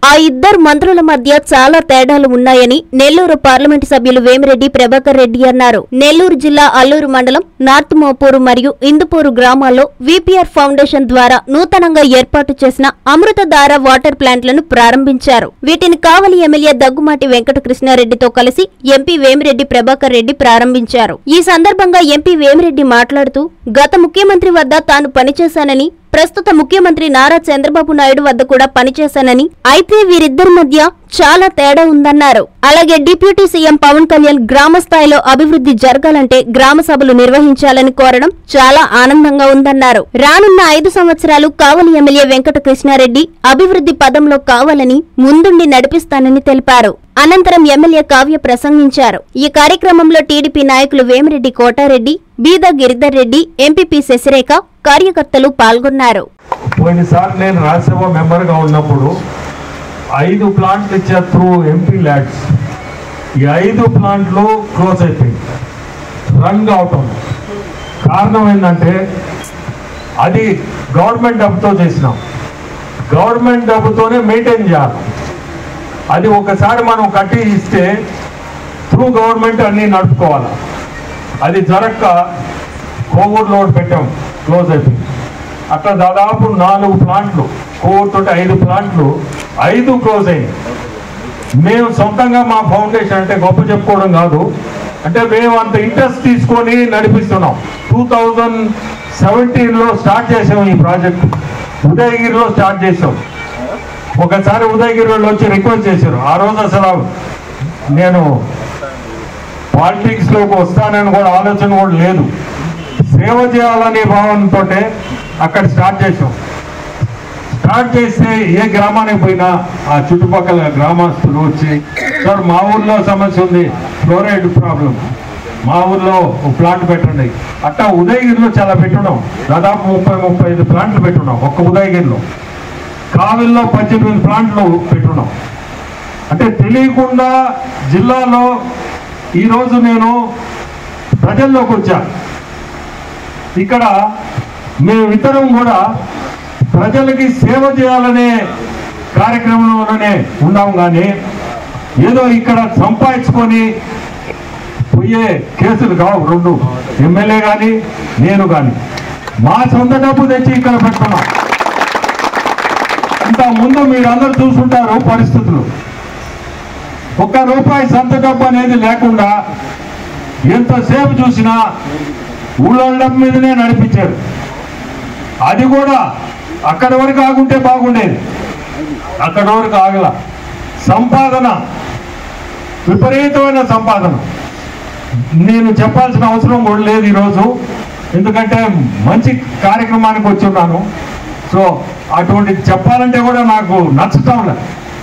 ఆ ఇద్దరు మంత్రుల మధ్య చాలా తేడాలు ఉన్నాయని నెల్లూరు పార్లమెంటు సభ్యులు వేమిరెడ్డి ప్రభాకర్ రెడ్డి అన్నారు. నెల్లూరు జిల్లా అల్లూరు మండలం నార్త్ మోపూరు మరియు ఇందుపూరు గ్రామాల్లో విపిఆర్ ఫౌండేషన్ ద్వారా నూతనంగా ఏర్పాటు చేసిన అమృతధార వాటర్ ప్లాంట్లను ప్రారంభించారు. వీటిని కావలి ఎమ్మెల్యే దగ్గుమాటి వెంకటకృష్ణారెడ్డితో కలిసి ఎంపీ వేమిరెడ్డి ప్రభాకర్ రెడ్డి ప్రారంభించారు. ఈ సందర్భంగా ఎంపీ వేమిరెడ్డి మాట్లాడుతూ గత ముఖ్యమంత్రి వద్ద తాను పనిచేశానని, ప్రస్తుత ముఖ్యమంత్రి నారా చంద్రబాబు నాయుడు వద్ద కూడా పనిచేశానని, అయితే వీరిద్దరి మధ్య చాలా తేడా ఉందన్నారు. అలాగే డిప్యూటీ సీఎం పవన్ కళ్యాణ్ గ్రామ స్థాయిలో అభివృద్ధి జరగాలంటే గ్రామ సభలు నిర్వహించాలని కోరడం చాలా ఆనందంగా ఉందన్నారు. రానున్న 5 సంవత్సరాలు కావలి ఎమ్మెల్యే వెంకటకృష్ణారెడ్డి అభివృద్ధి పదంలో కావాలని ముందుండి నడిపిస్తానని తెలిపారు. అనంతరం ఎమ్మెల్యే కావ్య ప్రసంగించారు. ఈ కార్యక్రమంలో టీడీపీ నాయకులు వేమిరెడ్డి కోటారెడ్డి, బీద గిరిధర్ రెడ్డి, ఎంపీపీ శశిరేఖ, కార్యకర్తలు పాల్గొన్నారు. పోయినసారి నేను రాజ్యసభ మెంబర్గా ఉన్నప్పుడు 5 ప్లాంట్లు ఇచ్చారు త్రూ ఎంపీ ల్యాడ్స్. ఈ 5 ప్లాంట్లు క్లోజ్ అయిపోయింది, రన్ అవటం. కారణం ఏంటంటే అది గవర్నమెంట్ డబ్బుతో చేసినాం. గవర్నమెంట్ డబ్బుతోనే మెయింటైన్ చేయాలి. అది ఒకసారి మనం కట్టి ఇస్తే త్రూ గవర్నమెంట్ అన్నీ నడుపుకోవాలి. అది జరగక కోవూరులో పెట్టాం, క్లోజ్ అయిపోయింది. అట్లా దాదాపు 4 ప్లాంట్లు, కోవూరుతో 5 ప్లాంట్లు, 5 క్లోజ్ అయింది. మేము సొంతంగా మా ఫౌండేషన్ అంటే గొప్ప చెప్పుకోవడం కాదు, అంటే మేము అంత ఇంట్రెస్ట్ తీసుకొని నడిపిస్తున్నాం. 2017లో స్టార్ట్ చేసాం ఈ ప్రాజెక్టు. ఉదయగిరిలో స్టార్ట్ చేసాం. ఒకసారి ఉదయగిరిలో వచ్చి రిక్వెస్ట్ చేశారు. ఆ రోజు అసలు నేను పాలిటిక్స్లోకి వస్తానని కూడా ఆలోచన కూడా లేదు. సేవ చేయాలనే భావనతో అక్కడ స్టార్ట్ చేసాం. స్టార్ట్ చేస్తే ఏ గ్రామానికి పోయినా ఆ చుట్టుపక్కల గ్రామస్తులు వచ్చి, సార్ మా ఊర్లో సమస్య ఉంది, ఫ్లోరైడ్ ప్రాబ్లం, మా ఊర్లో ప్లాంట్ పెట్టండి. అట్టా ఉదయగిరిలో చాలా పెట్టున్నాం. దాదాపు 30-35 ప్లాంట్లు పెట్టున్నాం ఒక్క ఉదయగిరిలో. కావిల్లో 18 ప్లాంట్లు పెట్టున్నాం. అంటే తెలియకుండా జిల్లాలో ఈరోజు నేను ప్రజల్లోకి వచ్చా. ఇక్కడ మేమిద్దరం కూడా ప్రజలకి సేవ చేయాలనే కార్యక్రమంలోనే ఉన్నాం. కానీ ఏదో ఇక్కడ సంపాదించుకొని పోయే కేసులు కావు. 2 ఎమ్మెల్యే కానీ నేను కానీ మా సొంత డబ్బు తెచ్చి ఇక్కడ పెట్టుకున్నాం. ఇంత ముందు మీరందరూ చూసుంటారు పరిస్థితులు. ₹1 సొంత డబ్బు అనేది లేకుండా ఎంతసేపు చూసినా ఊళ్ళోళ్ళ డబ్బు మీదనే నడిపించారు. అది కూడా అక్కడి వరకు ఆగుంటే బాగుండేది, అక్కడి వరకు ఆగల. సంపాదన విపరీతమైన సంపాదన. నేను చెప్పాల్సిన అవసరం కూడా లేదు ఈరోజు, ఎందుకంటే మంచి కార్యక్రమానికి వచ్చి ఉన్నాను. సో అటువంటిది చెప్పాలంటే కూడా నాకు నచ్చటం లేదు.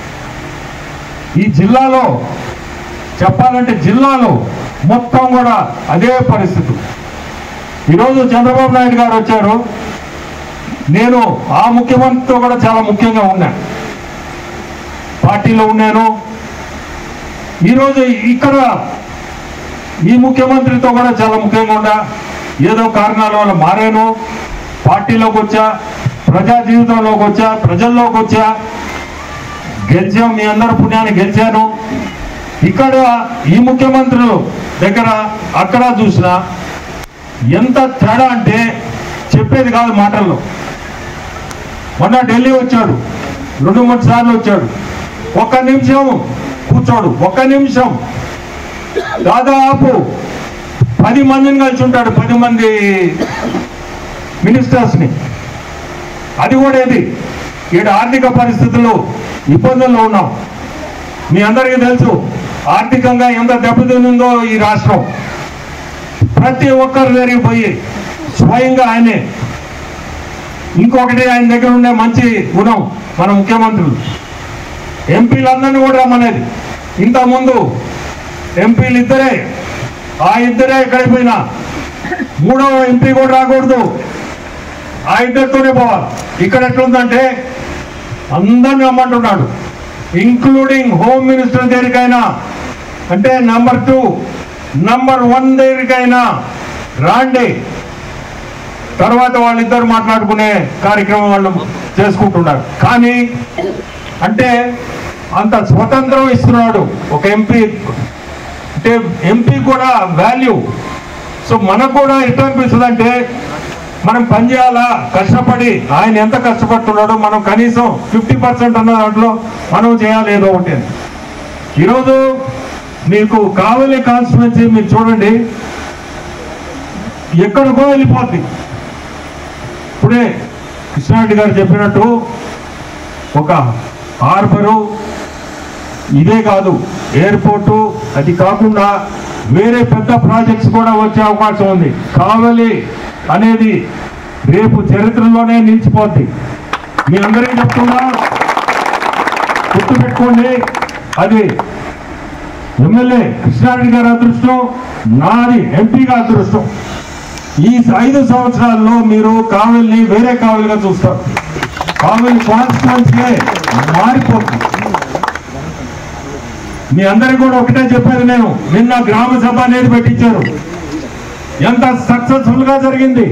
ఈ జిల్లాలో చెప్పాలంటే జిల్లాలో మొత్తం కూడా అదే పరిస్థితి. ఈరోజు చంద్రబాబు నాయుడు గారు వచ్చారు. నేను ఆ ముఖ్యమంత్రితో కూడా చాలా ముఖ్యంగా ఉన్నా, పార్టీలో ఉన్నాను. ఈరోజు ఇక్కడ ఈ ముఖ్యమంత్రితో కూడా చాలా ముఖ్యంగా ఉన్నా. ఏదో కారణాల వల్ల మారాను, పార్టీలోకి వచ్చా, ప్రజా జీవితంలోకి వచ్చా, ప్రజల్లోకి వచ్చా, గెలిచాం. మీ అందరి పుణ్యాన్ని గెలిచాను. ఇక్కడ ఈ ముఖ్యమంత్రులు దగ్గర అక్కడ చూసినా ఎంత తేడా అంటే చెప్పేది కాదు మాటల్లో. మొన్న ఢిల్లీ వచ్చాడు, 2-3 సార్లు వచ్చాడు. 1 నిమిషం కూర్చోడు, 1 నిమిషం. దాదాపు 10 మందిని కలిసి ఉంటాడు, 10 మంది మినిస్టర్స్ని. అది కూడా ఇది ఈడ ఆర్థిక పరిస్థితుల్లో ఇబ్బందుల్లో ఉన్నాం. మీ అందరికీ తెలుసు ఆర్థికంగా ఎంత దెబ్బతిందో ఈ రాష్ట్రం. ప్రతి ఒక్కరు దగ్గరికి పోయి స్వయంగా ఆయనే. ఇంకొకటి ఆయన దగ్గర ఉండే మంచి గుణం మన ముఖ్యమంత్రులు, ఎంపీలందరినీ కూడా రమ్మనేది. ఇంతకుముందు ఎంపీలు ఇద్దరే, ఆ ఇద్దరే ఎక్కడికి పోయినా 3వ ఎంపీ కూడా రాకూడదు, ఆ ఇద్దరితోనే పోవాలి. ఇక్కడ ఎట్లుందంటే అందరిని రమ్మంటున్నాడు, ఇంక్లూడింగ్ హోమ్ మినిస్టర్ దగ్గరికైనా, అంటే నంబర్ 2, నంబర్ 1 దగ్గరికైనా రాండి. తర్వాత వాళ్ళిద్దరు మాట్లాడుకునే కార్యక్రమం వాళ్ళు చేసుకుంటున్నారు. కానీ అంటే అంత స్వతంత్రం ఇస్తున్నాడు ఒక ఎంపీ. అంటే ఎంపీ కూడా వాల్యూ. సో మనకు కూడా ఎట్లా అనిపిస్తుంది అంటే మనం పనిచేయాలా, కష్టపడి ఆయన ఎంత కష్టపడుతున్నాడో మనం కనీసం 50% అన్న దాంట్లో మనం చేయాలి ఏదో ఒకటి. ఈరోజు మీకు కావలి కాన్స్టిట్యున్సీ మీరు చూడండి, ఎక్కడికో వెళ్ళిపోద్ది. ఇప్పుడే కృష్ణారెడ్డి గారు చెప్పినట్టు ఒక హార్బరు, ఇదే కాదు ఎయిర్పోర్టు, అది కాకుండా వేరే పెద్ద ప్రాజెక్ట్స్ కూడా వచ్చే అవకాశం ఉంది. కావలి అనేది రేపు చరిత్రలోనే నిలిచిపోద్ది. మీ అందరికీ చెప్తున్నా, గుర్తుపెట్టుకోండి. అది ఎమ్మెల్యే కృష్ణారెడ్డి గారి అదృష్టం, నాది ఎంపీగా అదృష్టం. ఈ 5 సంవత్సరాల్లో మీరు కావలిని వేరే కావలిగా చూస్తారు. కావలి కాన్స్టిట్యున్సీ మారిపోతుంది. మీ అందరికీ కూడా ఒకటే చెప్పేది నేను, నిన్న గ్రామ సభ అనేది పెట్టించారు. ఎంత సక్సెస్ఫుల్ గా జరిగింది.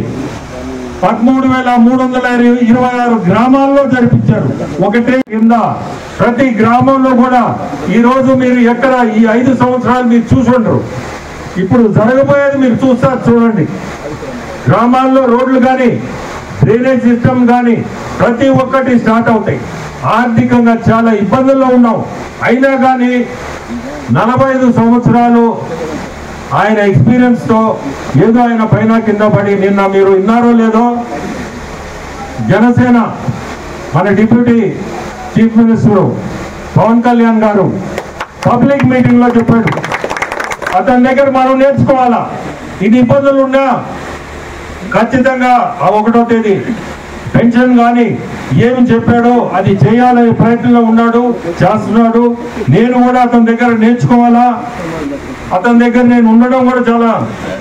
13,326 గ్రామాల్లో జరిపించారు. ఒకటే కింద ప్రతి గ్రామంలో కూడా ఈరోజు మీరు ఎక్కడ ఈ 5 సంవత్సరాలు మీరు చూసుంటారు. ఇప్పుడు జరగబోయేది మీరు చూస్తారు, చూడండి. గ్రామాల్లో రోడ్లు కానీ డ్రైనేజ్ సిస్టమ్ కానీ ప్రతి ఒక్కటి స్టార్ట్ అవుతాయి. ఆర్థికంగా చాలా ఇబ్బందుల్లో ఉన్నాం. అయినా కానీ 45 సంవత్సరాలు ఆయన ఎక్స్పీరియన్స్ తో ఏదో ఆయన పైన కింద పడి, నిన్న మీరు విన్నారో లేదో, జనసేన మన deputy chief minister Pawan Kalyan garu public meeting లో చెప్పాడు, అతని దగ్గర మనం నేర్చుకోవాలా. ఇన్ని ఇబ్బందులు ఉన్నా ఖచ్చితంగా ఆ 1వ తేదీ పెన్షన్ కానీ ఏమి చెప్పాడో అది చేయాలనే ప్రయత్నంలో ఉన్నాడు, చేస్తున్నాడు. నేను కూడా అతని దగ్గర నేర్చుకోవాలా, అతని దగ్గర నేను ఉండడం కూడా చాలా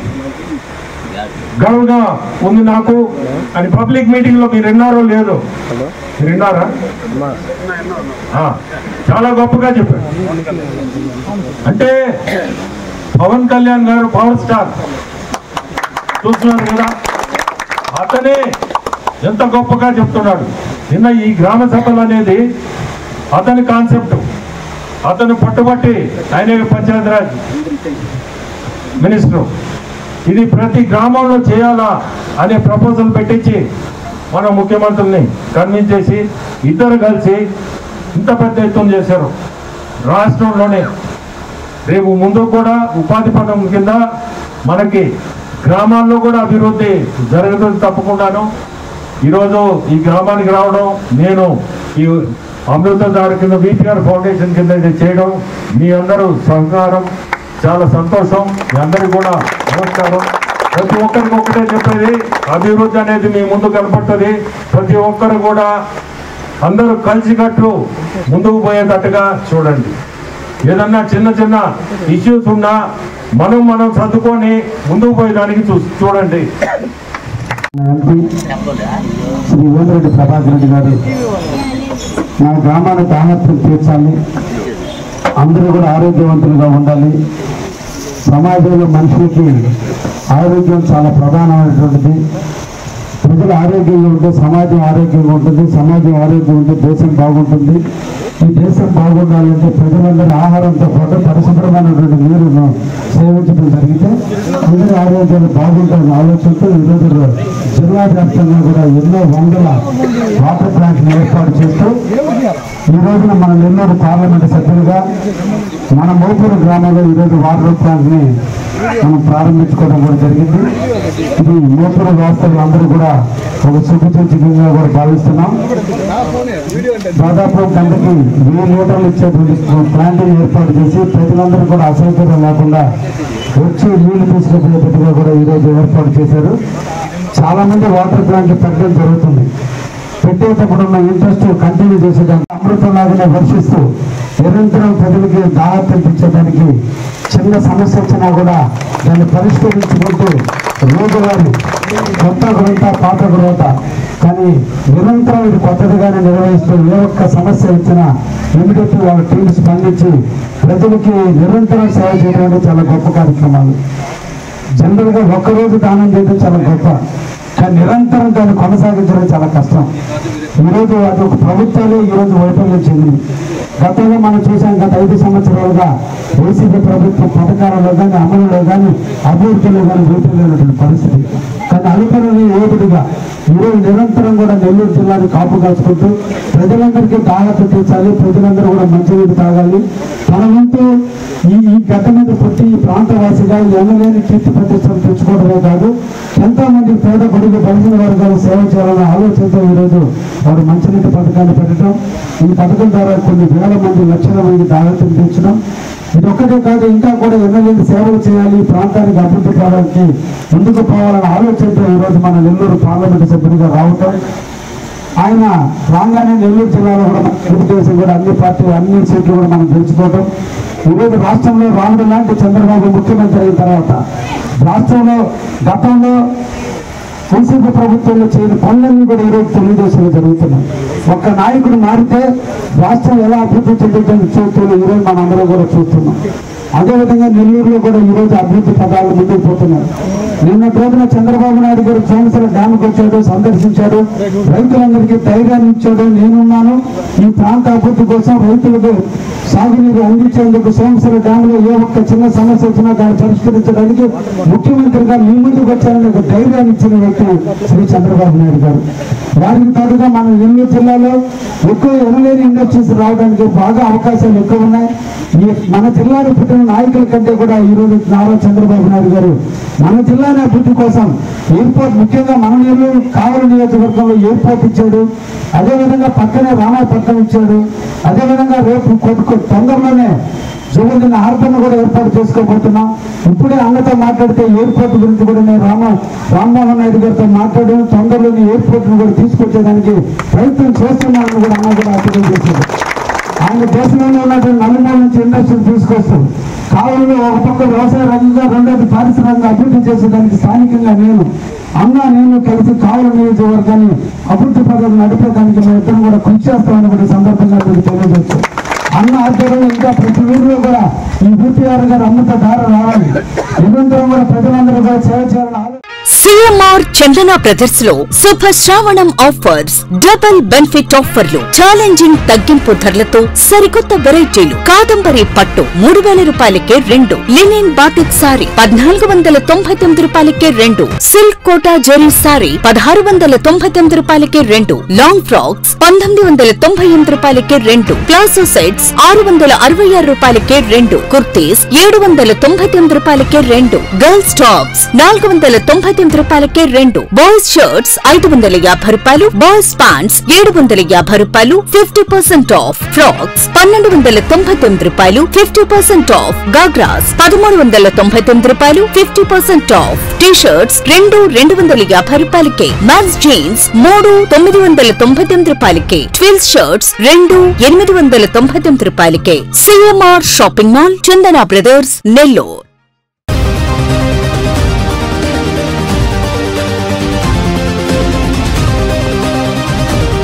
గర్వంగా ఉంది నాకు అని పబ్లిక్ మీటింగ్ లో మీరు విన్నారో లేదో, మీరు విన్నారా? చాలా గొప్పగా చెప్పారు. అంటే పవన్ కళ్యాణ్ గారు పవర్ స్టార్ చూస్తున్నారు కదా, అతనే ఎంత గొప్పగా చెప్తున్నాడు. నిన్న ఈ గ్రామ సభలు అనేది అతని కాన్సెప్ట్, అతను పట్టుబట్టి ఆయన పంచాయతీరాజ్ మినిస్టర్ ఇది ప్రతి గ్రామంలో చేయాలా అనే ప్రపోజల్ పెట్టించి మన ముఖ్యమంత్రిని కన్విన్స్ చేసి ఇద్దరు కలిసి ఇంత పెద్ద ఎత్తున చేశారు రాష్ట్రంలోనే. రేపు ముందు కూడా ఉపాధి పథకం కింద మనకి గ్రామాల్లో కూడా అభివృద్ధి జరుగుతుంది తప్పకుండాను. ఈరోజు ఈ గ్రామానికి రావడం, నేను ఈ అమృతధార కింద విపిఆర్ ఫౌండేషన్ కింద ఇది చేయడం, మీ అందరూ సహకారం చాలా సంతోషం. మీ అందరికీ కూడా నమస్కారం. ప్రతి ఒక్కరికి ఒకటే చెప్పేది, అభివృద్ధి అనేది మీ ముందు కనపడుతుంది. ప్రతి ఒక్కరు కూడా అందరూ కలిసికట్లు ముందుకు పోయేటట్టుగా చూడండి. ఏదన్నా చిన్న చిన్న ఇష్యూస్ ఉన్నా మనం సర్దుకొని ముందుకు పోయేదానికి చూడండి. శ్రీ వేమిరెడ్డి ప్రభాకర్ రెడ్డి గారు మా గ్రామానికి ఆహ్వానం తీర్చాలి, అందరూ కూడా ఆరోగ్యవంతులుగా ఉండాలి. సమాజంలో మనుషులకి ఆరోగ్యం చాలా ప్రధానమైనటువంటిది. ప్రజలు ఆరోగ్యంగా ఉంటే సమాజం ఆరోగ్యంగా ఉంటుంది, సమాజం ఆరోగ్యం ఉంటే దేశం బాగుంటుంది. ఈ దేశం బాగుండాలంటే ప్రజలందరూ ఆహారంతో పాటు పరిశుభ్రమైనటువంటి నీరును సేవించడం జరిగితే అందరి ఆరోగ్యాలు బాగుంటాయని ఆలోచనతో ఈరోజు జిల్లా వ్యాప్తంగా కూడా ఎన్నో వందల వాటర్ ప్లాంట్లు ఏర్పాటు చేస్తూ ఈ రోజున మన నెల్లూరు పార్లమెంటు సభ్యులుగా మన మోపూరు గ్రామంలో ఈరోజు వాటర్ ప్లాంట్ని మనం ప్రారంభించుకోవడం కూడా జరిగింది. ఇది మోపూరు వాస్తవులు అందరూ కూడా ఒక శుభసూచకంగా కూడా భావిస్తున్నాం. దాదాపు గంటకి 1000 లీటర్లు ఇచ్చేటువంటి ప్లాంట్ని ఏర్పాటు చేసి ప్రజలందరూ కూడా అసౌకర్యం లేకుండా వచ్చి నీళ్లు తీసుకుపోయేటట్టుగా కూడా ఈరోజు ఏర్పాటు చేశారు. చాలా మంది వాటర్ ప్లాంట్లు పెట్టడం జరుగుతుంది. పెట్టేటప్పుడు ఉన్న ఇంట్రెస్ట్ కంటిన్యూ చేసేదానికి అమృతంలాగానే వర్షిస్తూ నిరంతరం ప్రజలకి దాహం తెప్పించేదానికి చిన్న సమస్య వచ్చినా కూడా దాన్ని పరిష్కరించుకుంటూ రోజువారీ కొత్త గ్రంథ పాత గ్రోత కానీ నిరంతరం ఇది కొత్తదిగానే నిర్వహిస్తూ ఏ ఒక్క సమస్య వచ్చినా ఇమీడియట్లీ వాళ్ళ టీం స్పందించి ప్రజలకి నిరంతరం సేవ చేయడం చాలా గొప్ప కార్యక్రమాలు. జనరల్గా ఒక్కరోజు దానం చేయడం చాలా గొప్ప, కానీ నిరంతరం దాన్ని కొనసాగించడం చాలా కష్టం. ఈరోజు అది ఒక ప్రభుత్వాలు ఈరోజు వైఫల్యం చెందింది. గతంలో మనం చూసాం, గత 5 సంవత్సరాలుగా వైసీపీ ప్రభుత్వం పథకాలలో కానీ అమలులో కానీ అభివృద్ధిలో కానీ వైఫల్యమైనటువంటి పరిస్థితి. కానీ అనుకరణ ఏడుగా ఈరోజు నిరంతరం కూడా నెల్లూరు జిల్లాని కాపు కాసుకుంటూ ప్రజలందరికీ దాహత తీర్చాలి, ప్రజలందరూ కూడా మంచినీరు తాగాలి. తన వంతు ఈ గడ్డ మీద పుట్టి ఈ ప్రాంతవాసిగా ఎనలేని కీర్తి ప్రతిష్టలు తెచ్చుకోవడమే కాదు, ఎంతో మంది పేద బడుగు బలహీన వర్గాలు సేవ చేయాలనే ఆలోచనతో ఈరోజు వారు మంచినీటి పథకాన్ని పెట్టడం, ఈ పథకం ద్వారా కొన్ని వేల మంది లక్షల మంది దాహతను తీర్చడం. ఇది ఒక్కటే కాదు, ఇంకా కూడా ఎన్నలేని సేవలు చేయాలి, ఈ ప్రాంతానికి అభివృద్ధి కావడానికి ముందుకు పోవాలనే ఆలోచనతో ఈరోజు మన నెల్లూరు పార్లమెంటు సభ్యుడిగా రావటం. ఆయన రాగానే నెల్లూరు జిల్లాలో కూడా తెలుగుదేశం కూడా అన్ని పార్టీలు అన్ని సీట్లు కూడా మనం గెలుచుకోవటం. ఈరోజు రాష్ట్రంలో రాముడు లాంటి చంద్రబాబు ముఖ్యమంత్రి అయిన తర్వాత రాష్ట్రంలో గతంలో వైసీపీ ప్రభుత్వంలో చేయని పనులన్నీ కూడా ఈరోజు తెలుగుదేశంలో జరుగుతున్నాయి. ఒక్క నాయకుడు మారితే రాష్ట్రం ఎలా అభివృద్ధి చెందుతుందో చూస్తున్నాం, ఈరోజు మనందరం కూడా చూస్తున్నాం. అదేవిధంగా నెల్లూరులో కూడా ఈరోజు అభివృద్ధి పదాలు ముందుకు పోతున్నారు. నిన్న రోజున చంద్రబాబు నాయుడు గారు సోమశిల డ్యామ్కి వచ్చాడు, సందర్శించాడు, రైతులందరికీ ధైర్యాన్ని ఇచ్చాడు. నేనున్నాను, ఈ ప్రాంత అభివృద్ధి కోసం రైతులకు సాగునీరు అందించేందుకు సోమశిల డ్యామ్లో ఏ ఒక్క చిన్న సమస్య వచ్చినా దాన్ని పరిష్కరించడానికి ముఖ్యమంత్రిగా మీ ముందుకు వచ్చారని ఒక ధైర్యాన్ని ఇచ్చిన వ్యక్తి శ్రీ చంద్రబాబు నాయుడు గారు. వారికి తోడుగా మన నెల్లూరు జిల్లాలో ఎక్కువ ఎనలేని ఇండస్ట్రీస్ రావడానికి బాగా అవకాశాలు ఎక్కువ ఉన్నాయి. మన జిల్లాలో పుట్టిన నాయకుల కంటే కూడా ఈరోజు నారా చంద్రబాబు నాయుడు గారు మన జిల్లాని అభివృద్ధి కోసం ఎయిర్పోర్ట్, ముఖ్యంగా మన నెల్లూరు కావలి నియోజకవర్గంలో ఎయిర్పోర్ట్ ఇచ్చాడు. అదేవిధంగా పక్కనే రామాయపట్నం ఇచ్చాడు. అదేవిధంగా రేపు తొందరలోనే జూలైన హార్బర్ను కూడా ఏర్పాటు చేసుకోబోతున్నాం. ఇప్పుడే అన్నతో మాట్లాడితే ఎయిర్పోర్ట్ గురించి కూడా నేను రామ్మోహన్ నాయుడు గారితో మాట్లాడి తొందరలోని ఎయిర్పోర్ట్ను కూడా తీసుకొచ్చేదానికి ప్రయత్నం చేస్తున్నామని కూడా అన్న కూడా అర్థం చేశారు. ఆయన దేశంలో ఉన్నటువంటి నలుమూల నుంచి ఇండస్ట్రీలు తీసుకొస్తాం. కావులలో ఒక పక్క వ్యవసాయ రంగంగా, రెండోది పారిశ్రామిక అభివృద్ధి చేసేదానికి స్థానికంగా నేను కలిసి కావుల నియోజకవర్గాన్ని అభివృద్ధి పథకం నడిపేదానికి మేము ఇద్దరు కూడా కృషి చేస్తామని కూడా సందర్భంగా మీకు తెలియజేస్తాం. అన్న ఆధ్వర్యంలో ఇంకా ప్రతి ఊరిలో కూడా ఈ బూటీఆర్ గారు అమృత ధార రావాలి, నిరంతరం కూడా ప్రజలందరూ కూడా సేవ చేయాలని సిఎంఆర్ చందన బ్రదర్స్ లో Shubha Shravanam offers, double benefit ఆఫర్లు, ఛాలెంజింగ్ తగ్గింపు ధరలతో సరికొత్త వెరైటీలు. కాదంబరి పట్టు 3000 రూపాయలకే 2, లినిన్ బాటిక్ సారీ 1499 రూపాయలకే 2, సిల్క్ కోటా జరీ సారీ 1699 రూపాయలకే 2, లాంగ్ ఫ్రాక్స్ 1998 రూపాయలకే 2, ప్లాజో సెట్స్ 666 రూపాయలకే 2, కుర్తీస్ 799 రూపాయలకే 2, గర్ల్స్ టాప్స్ 499 రూపాయలకే 2, బాయ్స్ షర్ట్స్ 550 రూపాయలు, బాయ్స్ ప్యాంట్స్ 750 రూపాయలు 50% ఆఫ్, ఫ్రాక్స్ 1299 రూపాయలు 50% ఆఫ్, గాగ్రాస్ 1399 రూపాయలు 50% ఆఫ్, టీ షర్ట్స్ 250 రూపాయలకే, మ్యాన్స్ జీన్స్ 999 రూపాయలకే, ట్విల్స్ షర్ట్స్ 899 రూపాయలకే. CMR shopping mall, Chandana brothers, Nellore.